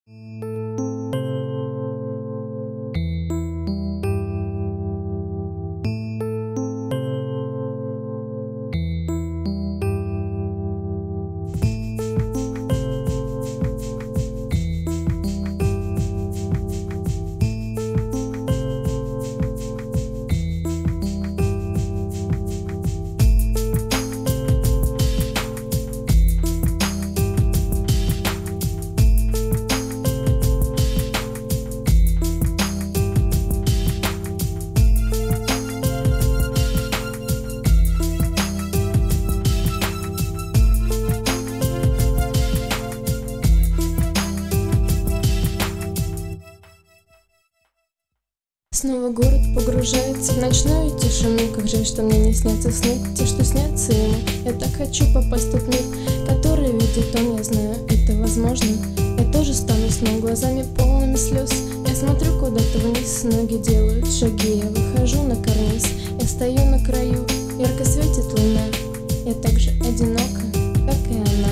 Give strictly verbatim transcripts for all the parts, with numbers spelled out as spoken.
Снова город погружается в ночную тишину. Как жаль, что мне не снятся сны, те, что снятся ему. Я так хочу попасть в тот мир, который видит он, я знаю, это возможно. Я тоже стану снова глазами полными слез. Я смотрю куда-то вниз, ноги делают шаги. Я выхожу на карниз, я стою на краю. Ярко светит луна, я так же одинока, как и она.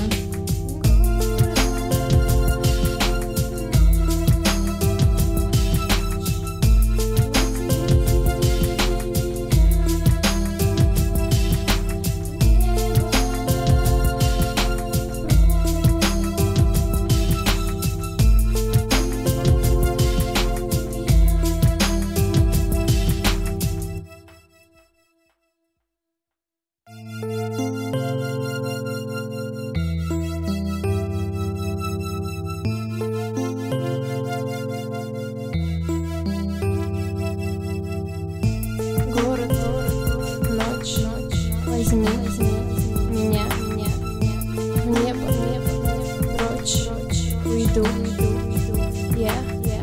Возьми, возьми меня, меня, в небо, небо, прочь, уйду, уйду, я, я.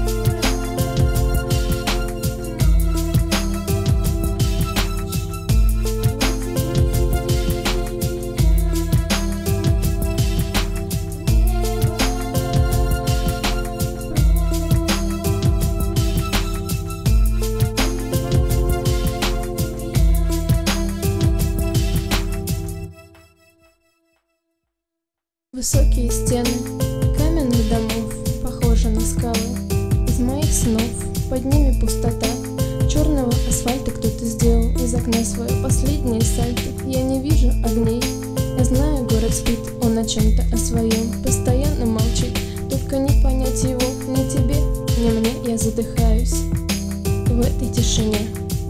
Высокие стены каменных домов похожи на скалы из моих снов. Под ними пустота черного асфальта. Кто-то сделал из окна свое последнее сальто. Я не вижу огней, я знаю, город спит, он о чем-то о своем постоянно молчит. Только не понять его ни тебе, ни мне. Я задыхаюсь в этой тишине.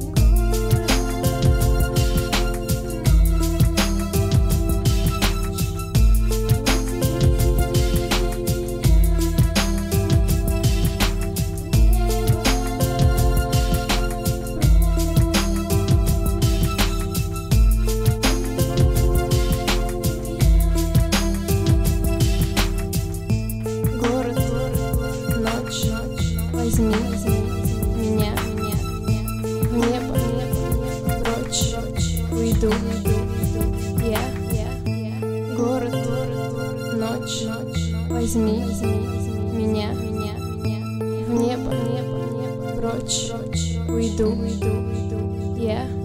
Возьми, возьми меня, меня, в небо, небо, прочь, уйду, уйду, я, я, я. Город, ночь, возьми, возьми меня, меня, в небо, небо, прочь, уйду, уйду, я.